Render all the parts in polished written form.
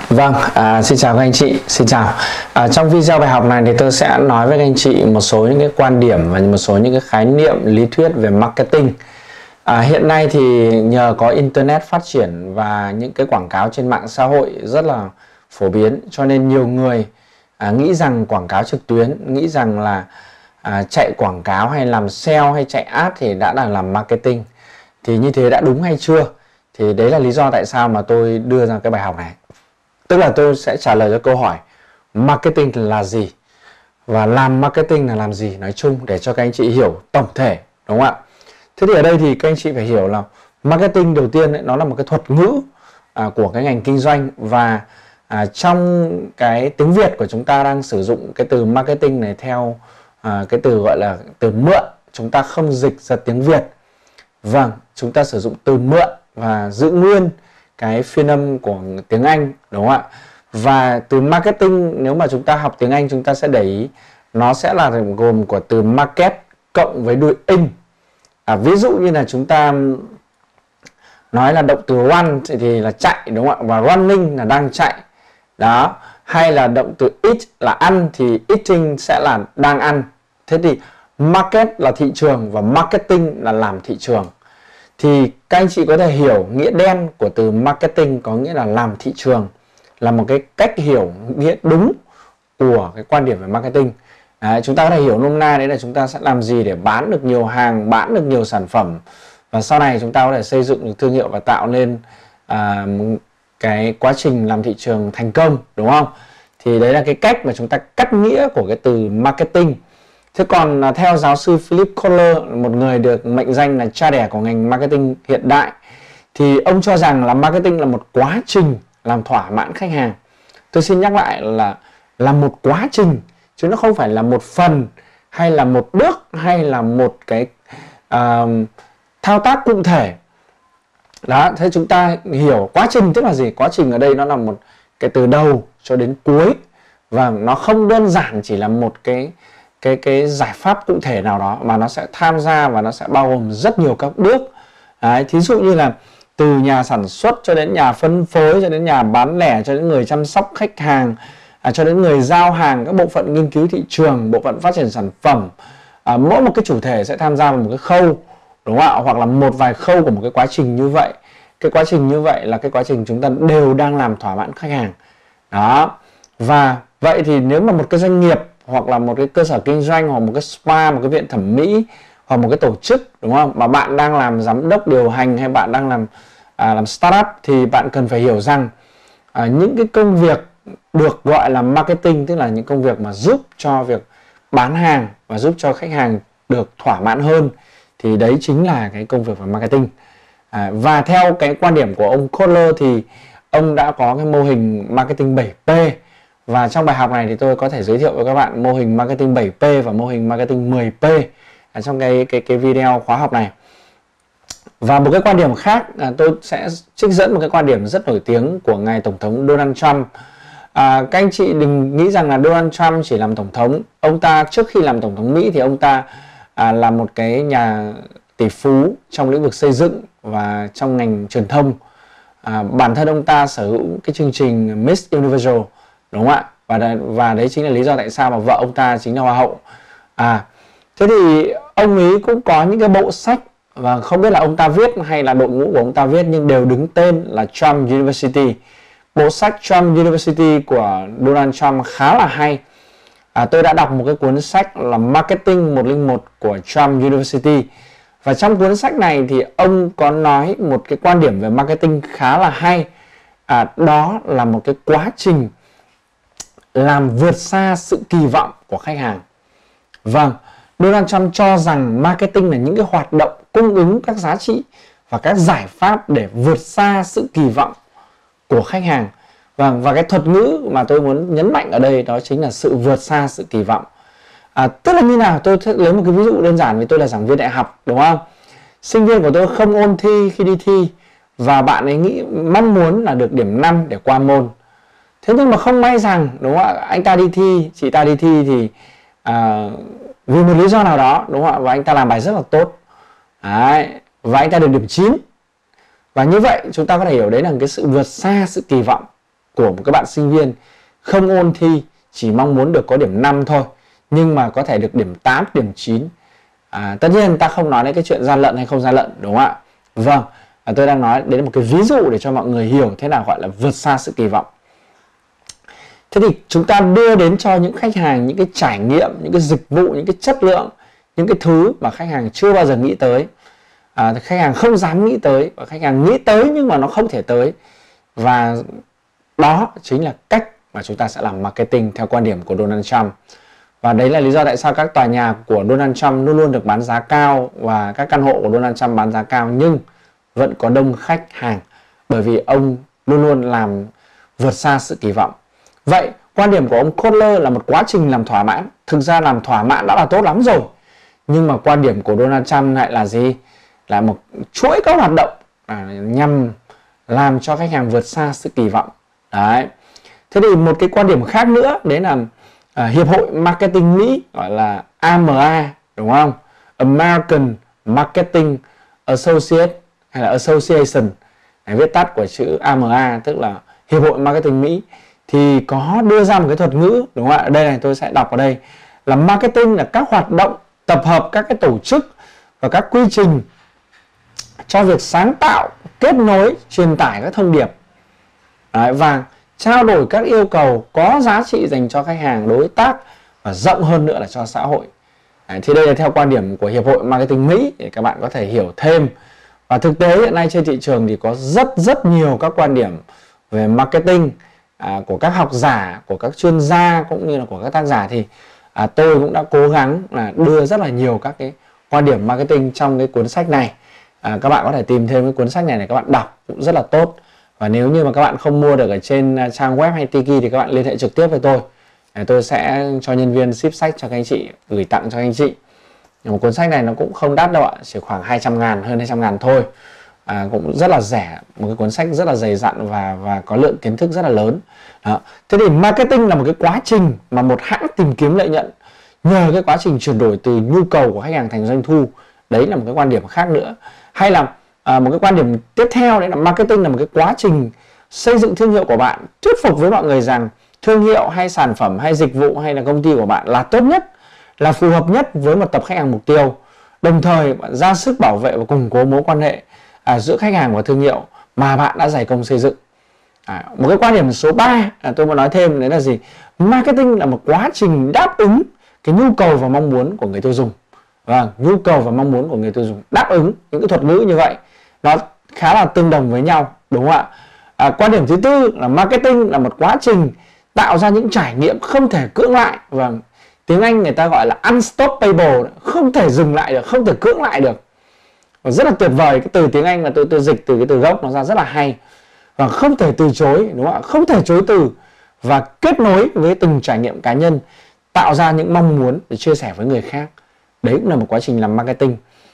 Vâng, xin chào các anh chị, xin chào. Trong video bài học này thì tôi sẽ nói với các anh chị một số những cái quan điểm và một số những cái khái niệm lý thuyết về marketing. Hiện nay thì nhờ có internet phát triển và những cái quảng cáo trên mạng xã hội rất là phổ biến, cho nên nhiều người nghĩ rằng quảng cáo trực tuyến, nghĩ rằng là chạy quảng cáo hay làm sale hay chạy ad thì đã là làm marketing. Thì như thế đã đúng hay chưa? Thì đấy là lý do tại sao mà tôi đưa ra cái bài học này. Tức là tôi sẽ trả lời cho câu hỏi marketing là gì và làm marketing là làm gì nói chung, để cho các anh chị hiểu tổng thể, đúng không ạ? Thế thì ở đây thì các anh chị phải hiểu là marketing đầu tiên ấy, nó là một cái thuật ngữ của cái ngành kinh doanh, và trong cái tiếng Việt của chúng ta đang sử dụng cái từ marketing này theo cái từ gọi là từ mượn, chúng ta không dịch ra tiếng Việt. Vâng, chúng ta sử dụng từ mượn và giữ nguyên cái phiên âm của tiếng Anh, đúng không ạ? Và từ marketing, nếu mà chúng ta học tiếng Anh chúng ta sẽ để ý nó sẽ là gồm của từ market cộng với đuôi ing. Ví dụ như là chúng ta nói là động từ run thì là chạy, đúng không ạ? Và running là đang chạy. Đó. Hay là động từ eat là ăn thì eating sẽ là đang ăn. Thế thì market là thị trường và marketing là làm thị trường. Thì các anh chị có thể hiểu nghĩa đen của từ marketing có nghĩa là làm thị trường, là một cái cách hiểu nghĩa đúng của cái quan điểm về marketing. Chúng ta có thể hiểu nôm na đấy là chúng ta sẽ làm gì để bán được nhiều hàng, bán được nhiều sản phẩm, và sau này chúng ta có thể xây dựng được thương hiệu và tạo nên cái quá trình làm thị trường thành công, đúng không? Thì đấy là cái cách mà chúng ta cắt nghĩa của cái từ marketing. Thế còn theo giáo sư Philip Kotler, một người được mệnh danh là cha đẻ của ngành marketing hiện đại, thì ông cho rằng là marketing là một quá trình làm thỏa mãn khách hàng. Tôi xin nhắc lại là một quá trình, chứ nó không phải là một phần hay là một bước hay là một cái thao tác cụ thể. Đó, thế chúng ta hiểu quá trình tức là gì? Quá trình ở đây nó là một cái từ đầu cho đến cuối, và nó không đơn giản chỉ là một cái giải pháp cụ thể nào đó, mà nó sẽ tham gia và nó sẽ bao gồm rất nhiều các bước. Đấy, thí dụ như là từ nhà sản xuất cho đến nhà phân phối, cho đến nhà bán lẻ, cho đến người chăm sóc khách hàng, cho đến người giao hàng, các bộ phận nghiên cứu thị trường, bộ phận phát triển sản phẩm. Mỗi một cái chủ thể sẽ tham gia vào một cái khâu, đúng không ạ? Hoặc là một vài khâu của một cái quá trình như vậy. Cái quá trình như vậy là cái quá trình chúng ta đều đang làm thỏa mãn khách hàng. Đó. Và vậy thì nếu mà một cái doanh nghiệp hoặc là một cái cơ sở kinh doanh, hoặc một cái spa, một cái viện thẩm mỹ, hoặc một cái tổ chức, đúng không? Mà bạn đang làm giám đốc điều hành hay bạn đang làm startup, thì bạn cần phải hiểu rằng những cái công việc được gọi là marketing, tức là những công việc mà giúp cho việc bán hàng và giúp cho khách hàng được thỏa mãn hơn, thì đấy chính là cái công việc về marketing. Và theo cái quan điểm của ông Kotler thì ông đã có cái mô hình marketing 7P. Và trong bài học này thì tôi có thể giới thiệu với các bạn mô hình marketing 7P và mô hình marketing 10P trong cái video khóa học này. Và một cái quan điểm khác, tôi sẽ trích dẫn một cái quan điểm rất nổi tiếng của ngài Tổng thống Donald Trump. Các anh chị đừng nghĩ rằng là Donald Trump chỉ làm tổng thống. Ông ta trước khi làm tổng thống Mỹ thì ông ta là một cái nhà tỷ phú trong lĩnh vực xây dựng và trong ngành truyền thông. Bản thân ông ta sở hữu cái chương trình Miss Universal, đúng không ạ? Và đấy chính là lý do tại sao mà vợ ông ta chính là hoa hậu. Thế thì ông ấy cũng có những cái bộ sách, và không biết là ông ta viết hay là đội ngũ của ông ta viết, nhưng đều đứng tên là Trump University. Bộ sách Trump University của Donald Trump khá là hay. Tôi đã đọc một cái cuốn sách là Marketing 101 của Trump University. Và trong cuốn sách này thì ông có nói một cái quan điểm về marketing khá là hay. Đó là một cái quá trình làm vượt xa sự kỳ vọng của khách hàng. Vâng, Donald Trump cho rằng marketing là những cái hoạt động cung ứng các giá trị và các giải pháp để vượt xa sự kỳ vọng của khách hàng. Vâng, và cái thuật ngữ mà tôi muốn nhấn mạnh ở đây đó chính là sự vượt xa sự kỳ vọng. Tức là như nào? Tôi sẽ lấy một cái ví dụ đơn giản, vì tôi là giảng viên đại học, đúng không? Sinh viên của tôi không ôn thi khi đi thi, và bạn ấy mong muốn là được điểm 5 để qua môn. Thế nhưng mà không may rằng, đúng không ạ, anh ta đi thi, chị ta đi thi thì vì một lý do nào đó, đúng không ạ, và anh ta làm bài rất là tốt. Đấy, và anh ta được điểm 9. Và như vậy chúng ta có thể hiểu đấy là cái sự vượt xa sự kỳ vọng của một cái bạn sinh viên không ôn thi, chỉ mong muốn được có điểm 5 thôi, nhưng mà có thể được điểm 8, điểm 9. Tất nhiên ta không nói đến cái chuyện gian lận hay không gian lận, đúng không ạ? Vâng, tôi đang nói đến một cái ví dụ để cho mọi người hiểu thế nào gọi là vượt xa sự kỳ vọng. Thế thì chúng ta đưa đến cho những khách hàng những cái trải nghiệm, những cái dịch vụ, những cái chất lượng, những cái thứ mà khách hàng chưa bao giờ nghĩ tới, khách hàng không dám nghĩ tới, và khách hàng nghĩ tới nhưng mà nó không thể tới. Và đó chính là cách mà chúng ta sẽ làm marketing theo quan điểm của Donald Trump. Và đấy là lý do tại sao các tòa nhà của Donald Trump luôn luôn được bán giá cao và các căn hộ của Donald Trump bán giá cao nhưng vẫn có đông khách hàng, bởi vì ông luôn luôn làm vượt xa sự kỳ vọng. Vậy quan điểm của ông Kotler là một quá trình làm thỏa mãn. Thực ra làm thỏa mãn đã là tốt lắm rồi, nhưng mà quan điểm của Donald Trump lại là gì? Là một chuỗi các hoạt động nhằm làm cho khách hàng vượt xa sự kỳ vọng. Đấy. Thế thì một cái quan điểm khác nữa đấy là Hiệp hội Marketing Mỹ, gọi là AMA, đúng không? American Marketing Associate hay là Association, viết tắt của chữ AMA, tức là Hiệp hội Marketing Mỹ, thì có đưa ra một cái thuật ngữ, đúng không ạ? Đây này, tôi sẽ đọc ở đây là marketing là các hoạt động tập hợp các cái tổ chức và các quy trình cho việc sáng tạo, kết nối, truyền tải các thông điệp. Đấy, và trao đổi các yêu cầu có giá trị dành cho khách hàng, đối tác và rộng hơn nữa là cho xã hội. Đấy, thì đây là theo quan điểm của Hiệp hội Marketing Mỹ để các bạn có thể hiểu thêm. Và thực tế hiện nay trên thị trường thì có rất nhiều các quan điểm về marketing của các học giả, của các chuyên gia cũng như là của các tác giả. Thì tôi cũng đã cố gắng là đưa rất là nhiều các cái quan điểm marketing trong cái cuốn sách này. Các bạn có thể tìm thêm cái cuốn sách này để các bạn đọc, cũng rất là tốt. Và nếu như mà các bạn không mua được ở trên trang web hay Tiki thì các bạn liên hệ trực tiếp với tôi. Tôi sẽ cho nhân viên ship sách cho các anh chị, gửi tặng cho các anh chị. Một cuốn sách này nó cũng không đắt đâu ạ, chỉ khoảng 200 ngàn, hơn 200 ngàn thôi. Cũng rất là rẻ, một cái cuốn sách rất là dày dặn và có lượng kiến thức rất là lớn. Đó. Thế thì marketing là một cái quá trình mà một hãng tìm kiếm lợi nhuận nhờ cái quá trình chuyển đổi từ nhu cầu của khách hàng thành doanh thu. Đấy là một cái quan điểm khác nữa. Hay là một cái quan điểm tiếp theo đấy là marketing là một cái quá trình xây dựng thương hiệu của bạn, thuyết phục với mọi người rằng thương hiệu hay sản phẩm hay dịch vụ hay là công ty của bạn là tốt nhất, là phù hợp nhất với một tập khách hàng mục tiêu. Đồng thời bạn ra sức bảo vệ và củng cố mối quan hệ giữa khách hàng và thương hiệu mà bạn đã dày công xây dựng. Một cái quan điểm số 3 tôi muốn nói thêm đấy là gì? Marketing là một quá trình đáp ứng cái nhu cầu và mong muốn của người tiêu dùng. Vâng, nhu cầu và mong muốn của người tiêu dùng, đáp ứng những cái thuật ngữ như vậy nó khá là tương đồng với nhau, đúng không ạ? Quan điểm thứ tư là marketing là một quá trình tạo ra những trải nghiệm không thể cưỡng lại. Vâng, tiếng Anh người ta gọi là unstoppable, không thể dừng lại được, không thể cưỡng lại được. Và rất là tuyệt vời, cái từ tiếng Anh mà tôi dịch từ cái từ gốc nó ra rất là hay. Và không thể từ chối, đúng không ạ? Không thể chối từ, và kết nối với từng trải nghiệm cá nhân, tạo ra những mong muốn để chia sẻ với người khác. Đấy cũng là một quá trình làm marketing.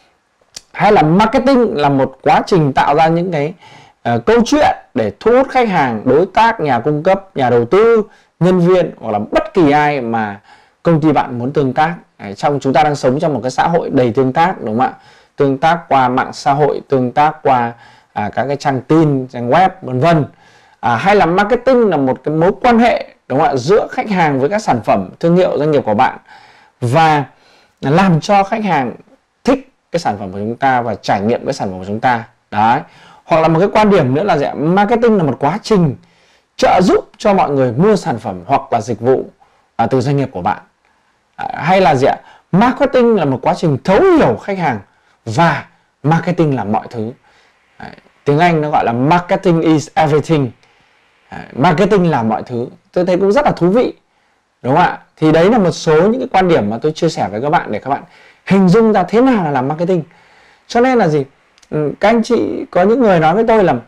Hay là marketing là một quá trình tạo ra những cái câu chuyện để thu hút khách hàng, đối tác, nhà cung cấp, nhà đầu tư, nhân viên hoặc là bất kỳ ai mà công ty bạn muốn tương tác. Chúng ta đang sống trong một cái xã hội đầy tương tác, đúng không ạ? Tương tác qua mạng xã hội, tương tác qua các cái trang tin, trang web, vân vân. Hay là marketing là một cái mối quan hệ, đúng không ạ, giữa khách hàng với các sản phẩm, thương hiệu, doanh nghiệp của bạn, và làm cho khách hàng thích cái sản phẩm của chúng ta và trải nghiệm cái sản phẩm của chúng ta. Đấy. Hoặc là một cái quan điểm nữa là gì? Marketing là một quá trình trợ giúp cho mọi người mua sản phẩm hoặc là dịch vụ từ doanh nghiệp của bạn. Hay là gì ạ? Marketing là một quá trình thấu hiểu khách hàng, và marketing là mọi thứ. Tiếng Anh nó gọi là marketing is everything. Marketing là mọi thứ. Tôi thấy cũng rất là thú vị, đúng không ạ? Thì đấy là một số những cái quan điểm mà tôi chia sẻ với các bạn để các bạn hình dung ra thế nào là làm marketing. Cho nên là gì? Các anh chị, có những người nói với tôi là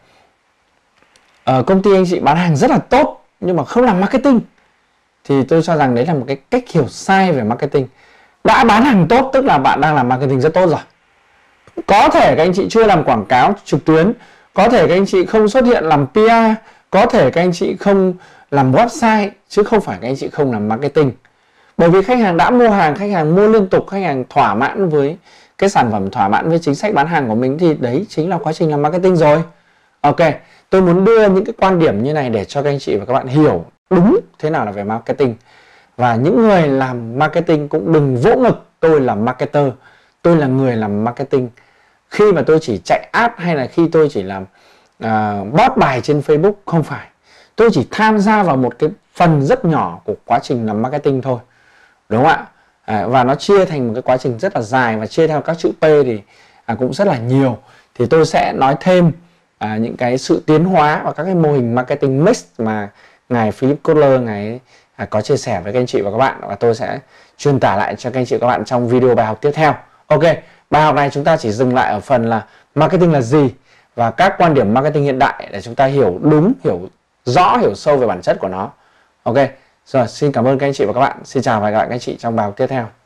công ty anh chị bán hàng rất là tốt nhưng mà không làm marketing. Thì tôi cho rằng đấy là một cái cách hiểu sai về marketing. Đã bán hàng tốt tức là bạn đang làm marketing rất tốt rồi. Có thể các anh chị chưa làm quảng cáo trực tuyến, có thể các anh chị không xuất hiện làm PR, có thể các anh chị không làm website, chứ không phải các anh chị không làm marketing. Bởi vì khách hàng đã mua hàng, khách hàng mua liên tục, khách hàng thỏa mãn với cái sản phẩm, thỏa mãn với chính sách bán hàng của mình, thì đấy chính là quá trình làm marketing rồi. Ok, Tôi muốn đưa những cái quan điểm như này để cho các anh chị và các bạn hiểu đúng thế nào là về marketing. Và những người làm marketing cũng đừng vỗ ngực tôi là marketer, tôi là người làm marketing. Khi mà tôi chỉ chạy ad hay là khi tôi chỉ làm post bài trên Facebook, không phải. Tôi chỉ tham gia vào một cái phần rất nhỏ của quá trình làm marketing thôi, đúng không ạ? Và nó chia thành một cái quá trình rất là dài, và chia theo các chữ P thì cũng rất là nhiều. Thì tôi sẽ nói thêm những cái sự tiến hóa và các cái mô hình marketing mix mà ngài Philip Kotler ngài có chia sẻ với các anh chị và các bạn, và tôi sẽ truyền tải lại cho các anh chị và các bạn trong video bài học tiếp theo. Ok, bài học này chúng ta chỉ dừng lại ở phần là marketing là gì và các quan điểm marketing hiện đại để chúng ta hiểu đúng, hiểu rõ, hiểu sâu về bản chất của nó. Ok, rồi xin cảm ơn các anh chị và các bạn. Xin chào và hẹn gặp lại các anh chị trong bài học tiếp theo.